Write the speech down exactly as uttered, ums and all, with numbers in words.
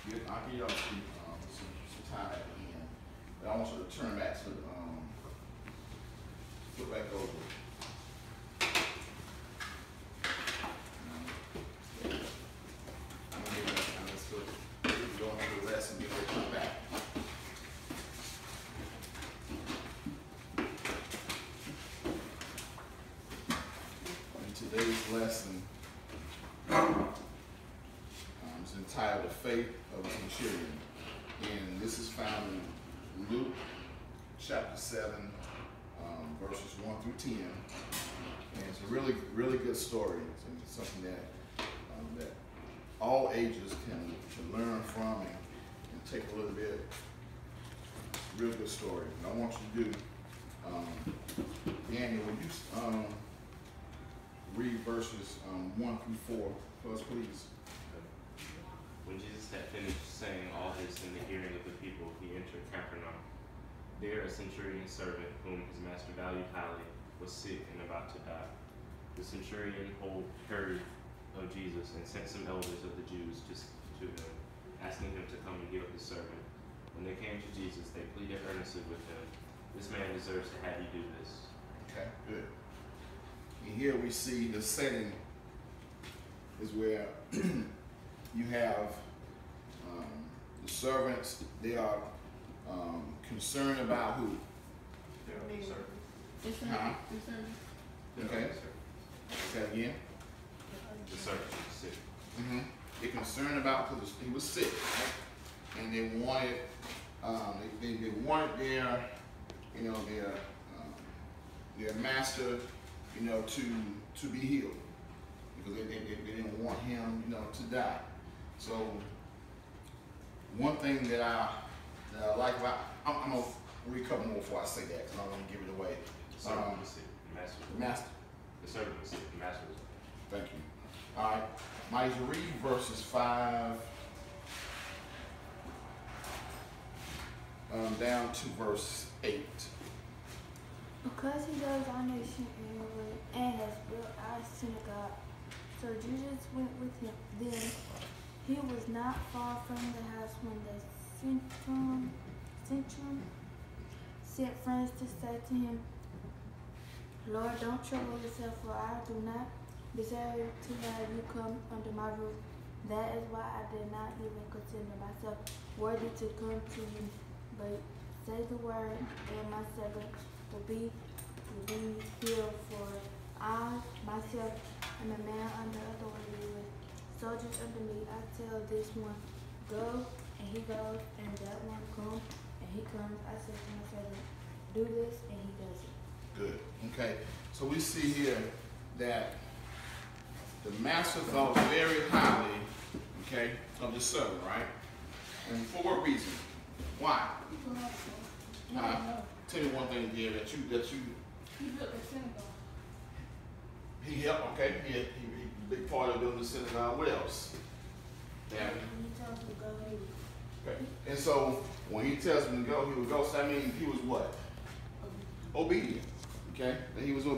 Get, I'll give y'all some, um, some, some time at the end. But I want you to turn back to, um, flip back over. I'm gonna give that time. Let's go, go into the lesson, get ready to come back. In today's lesson, um, is entitled The Faith of a Centurion. And this is found in Luke chapter seven, um, verses one through ten. And it's a really, really good story. It's something that um, that all ages can, can learn from and, and take a little bit. Real good story. And I want you to do, um, Daniel, would you um, read verses um, one through four for us, please? When Jesus had finished saying all this in the hearing of the people, he entered Capernaum. There a centurion servant, whom his master valued highly, was sick and about to die. The centurion heard of Jesus and sent some elders of the Jews to, to him, asking him to come and heal his servant. When they came to Jesus, they pleaded earnestly with him, "This man deserves to have you do this." Okay, good. And here we see the setting is where you have um, the servants. They are um, concerned about who? They are servants. Huh? They are Okay. servants. Say that again. The servant is sick. Mm-hmm. They're concerned about because he was sick, right? And they wanted, um, they, they, they wanted their, you know, their um, their master, you know, to to be healed because they, they, they didn't want him, you know, to die. So one thing that I that I like about, I'm, I'm gonna read a couple more before I say that because I don't want to give it away. The servant Um, was sick. The master was the master. The servant was sick. The master was Thank you. All right, Mike, read verses five um, down to verse eight. Because he loves our nation and and has built our synagogue, so Jesus went with him. Then he was not far from the house when the centurion, centurion sent friends to say to him, "Lord, don't trouble yourself, for I do not deserve to have you come under my roof. That is why I did not even consider myself worthy to come to you. But say the word, and my servant will be will be healed. For I myself am a man under authority with soldiers under me. I tell this one, go, and he goes, and that one, come, and he comes. I say to my servant, do this, and he does it." Good. Okay. So we see here that the master thought very highly, okay, of the servant, right? And for a reason. Why? Uh, tell me one thing here that you that you He built the synagogue. he helped. Okay. He he, he big part of building the synagogue. What else? Yeah. He tells him to go, he will. Okay. And so when he tells him to go, he would go. So that means he was what? Obedient. Okay. And he was